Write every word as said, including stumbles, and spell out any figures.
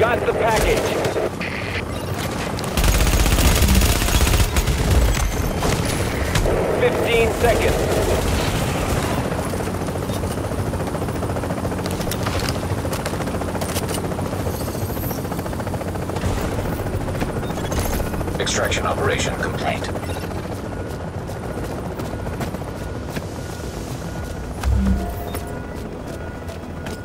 got the package. Fifteen seconds. Extraction operation complete.